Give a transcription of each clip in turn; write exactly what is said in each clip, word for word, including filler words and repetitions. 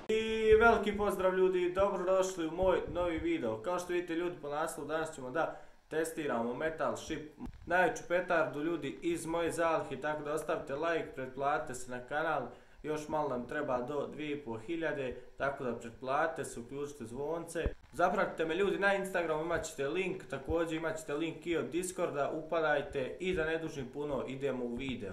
I veliki pozdrav ljudi, dobrodošli u moj novi video. Kao što vidite ljudi po naslovu, danas ćemo da testiramo Metal Ship, najveću petardu ljudi iz moje zalihe, tako da ostavite like, pretplatite se na kanal, još malo nam treba do dvije i pol hiljade, tako da pretplatite se, uključite zvonce. Zapratite me ljudi na Instagramu, imat ćete link, također imat ćete link i od Discorda, upadajte i da ne dužim puno, idemo u video.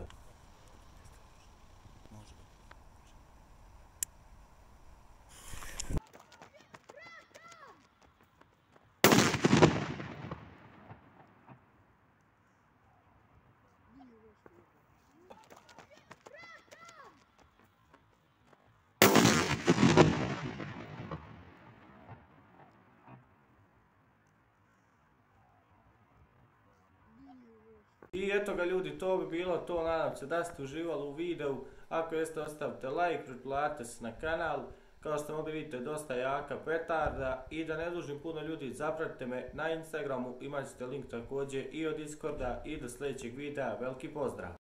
I eto ga ljudi, to bi bilo to, nadam se da ste uživali u videu. Ako jeste, ostavite like, pretplatite se na kanal. Kao što mogli vidite, dosta jaka petarda. I da ne dužim puno ljudi, zapratite me na Instagramu, imat ćete link također i od Discorda. I do sljedećeg videa, veliki pozdrav!